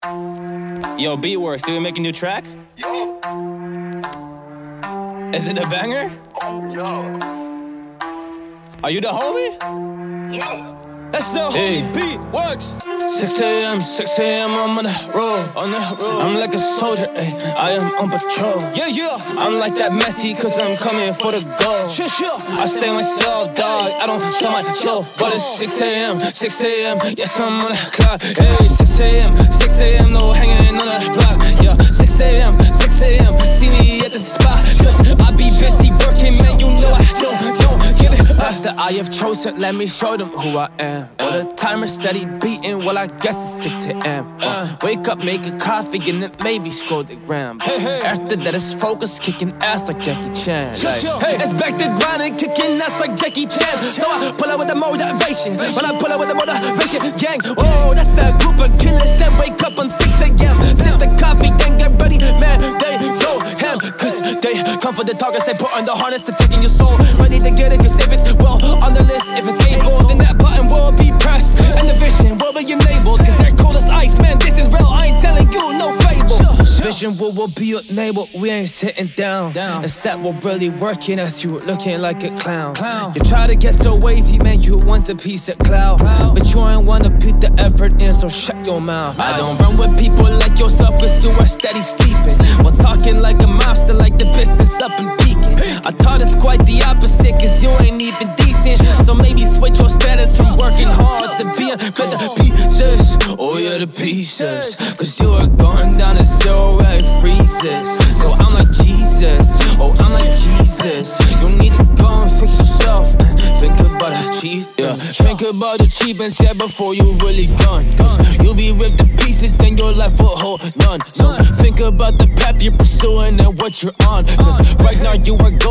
Yo, BTWRKS, did we make a new track? Yo. Is it a banger? Oh, yo. Are you the homie? Yes. That's the homie, BTWRKS. 6 a.m., 6 a.m., I'm on the road, I'm like a soldier, ayy, I am on patrol. Yeah. I'm like that Messi, cause I'm coming for the goal. I stay myself, dog, I don't show my show. But it's 6 a.m., 6 a.m., yes, I'm on the clock. Hey, 6 a.m., 6 a.m., no hanging on the block. Yeah, 6 a.m., 6 a.m., see me at the spot. Cause I be busy working, man, you know I don't give it. After I have chosen, let me show them who I am. All the timer steady beating, well, I guess it's 6 a.m. Wake up, make a coffee, and then maybe scroll the gram. After that, it's focus, kicking ass like Jackie Chan. Hey, it's back to grinding, kicking ass like Jackie Chan. So I pull out with the motivation. When I pull out with the motivation, gang. Oh, that's that group of killers that wake up on 6 a.m. Sip the coffee, then get ready, man. They go ham, cause they come for the targets. They put on the harness to taking your soul. Ready to get it, cause if it's well on the list, if it's able, then that button will be pressed. And the vision will be enabled, cause they're cold as ice, man, this is real, I ain't telling you, no fable. Vision will be enabled, we ain't sitting down. Instead, we're really working as you looking like a clown. You try to get so wavy, man, you want a piece of cloud. But you ain't wanna put the effort in, so shut your mouth. I don't run with people like yourself, cause you are steady sleeping. While talking like a mobster, like the business up and peaking. I thought it's quite the opposite, cause you ain't even decent. So maybe switch your status from working hard to being better pieces. Oh yeah, the pieces. Cause you are going down to zero, right? Freezes. So I'm like Jesus. Oh, I'm like Jesus. You need to go and fix yourself. Think about the chief, yeah. Think about the cheap and said before you really gone. Cause you'll be ripped to pieces, then your life will hold none. So think about the path you're pursuing and what you're on. Cause right now you are